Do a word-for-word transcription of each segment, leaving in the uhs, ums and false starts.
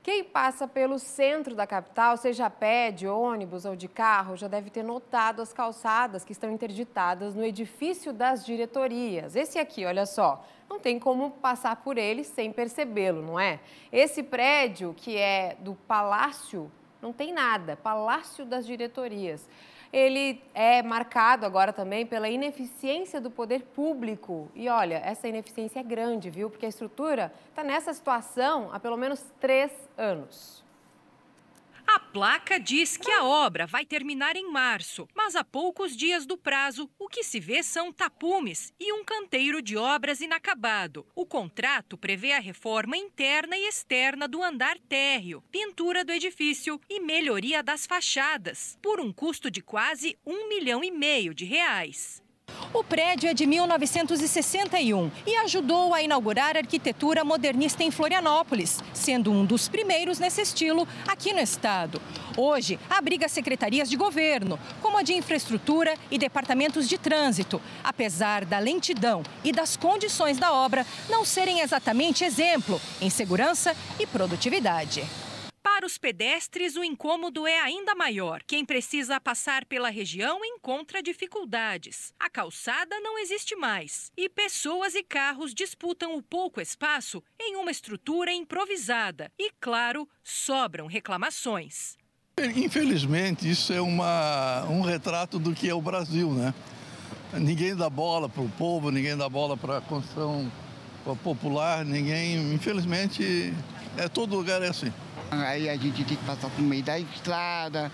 Quem passa pelo centro da capital, seja a pé, de ônibus ou de carro, já deve ter notado as calçadas que estão interditadas no edifício das diretorias. Esse aqui, olha só, não tem como passar por ele sem percebê-lo, não é? Esse prédio, que é do Palácio, não tem nada, Palácio das Diretorias. Ele é marcado agora também pela ineficiência do poder público. E olha, essa ineficiência é grande, viu? Porque a estrutura está nessa situação há pelo menos três anos. A placa diz que a obra vai terminar em março, mas há poucos dias do prazo, o que se vê são tapumes e um canteiro de obras inacabado. O contrato prevê a reforma interna e externa do andar térreo, pintura do edifício e melhoria das fachadas, por um custo de quase um milhão e meio de reais. O prédio é de mil novecentos e sessenta e um e ajudou a inaugurar a arquitetura modernista em Florianópolis, sendo um dos primeiros nesse estilo aqui no estado. Hoje, abriga secretarias de governo, como a de infraestrutura e departamentos de trânsito, apesar da lentidão e das condições da obra não serem exatamente exemplo em segurança e produtividade. Para os pedestres, o incômodo é ainda maior. Quem precisa passar pela região encontra dificuldades. A calçada não existe mais. E pessoas e carros disputam o pouco espaço em uma estrutura improvisada. E, claro, sobram reclamações. Infelizmente, isso é uma, um retrato do que é o Brasil, né? Ninguém dá bola para o povo, ninguém dá bola para a construção popular, ninguém... Infelizmente, é todo lugar é assim. Aí a gente tem que passar por meio da estrada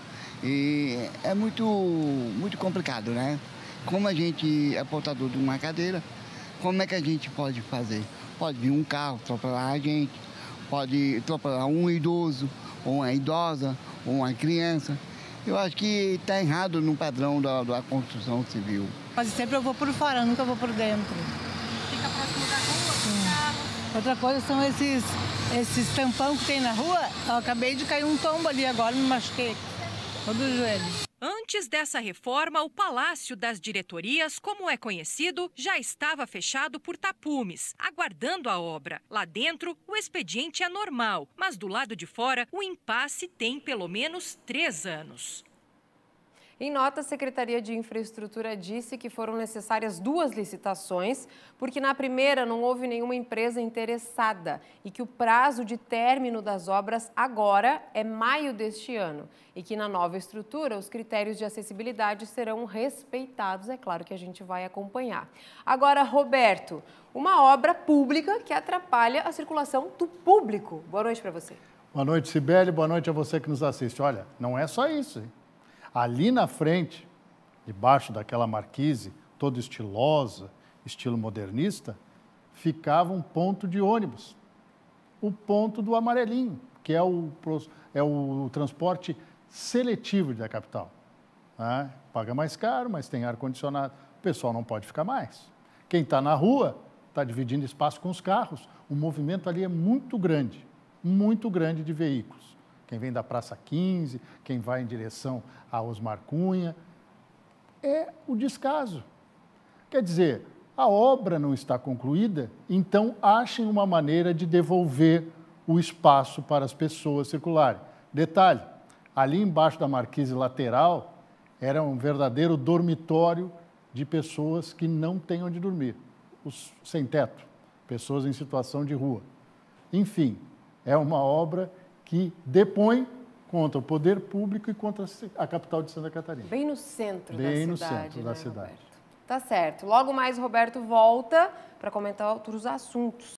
e é muito, muito complicado, né? Como a gente é portador de uma cadeira, como é que a gente pode fazer? Pode vir um carro atropelar a gente, pode atropelar um idoso, ou uma idosa, ou uma criança. Eu acho que está errado no padrão da, da construção civil. Quase sempre eu vou por fora, nunca vou por dentro. Fica próximo da rua, dos carros. Outra coisa são esses... Esses tampão que tem na rua, eu acabei de cair um tombo ali agora, me machuquei todo o joelho. Antes dessa reforma, o Palácio das Diretorias, como é conhecido, já estava fechado por tapumes, aguardando a obra. Lá dentro, o expediente é normal, mas do lado de fora, o impasse tem pelo menos três anos. Em nota, a Secretaria de Infraestrutura disse que foram necessárias duas licitações, porque na primeira não houve nenhuma empresa interessada e que o prazo de término das obras agora é maio deste ano e que na nova estrutura os critérios de acessibilidade serão respeitados. É claro que a gente vai acompanhar. Agora, Roberto, uma obra pública que atrapalha a circulação do público. Boa noite para você. Boa noite, Sibeli. Boa noite a você que nos assiste. Olha, não é só isso, hein? Ali na frente, debaixo daquela marquise, toda estilosa, estilo modernista, ficava um ponto de ônibus. O ponto do amarelinho, que é o, é o transporte seletivo da capital. Né? Paga mais caro, mas tem ar-condicionado. O pessoal não pode ficar mais. Quem está na rua está dividindo espaço com os carros. O movimento ali é muito grande, muito grande de veículos. Quem vem da Praça quinze, quem vai em direção a Osmar Cunha, é o descaso. Quer dizer, a obra não está concluída, então achem uma maneira de devolver o espaço para as pessoas circularem. Detalhe, ali embaixo da marquise lateral era um verdadeiro dormitório de pessoas que não têm onde dormir, os sem teto, pessoas em situação de rua. Enfim, é uma obra que depõe contra o poder público e contra a capital de Santa Catarina. Bem no centro Bem da no cidade, centro né, da cidade. Roberto? Tá certo. Logo mais, Roberto volta para comentar outros assuntos.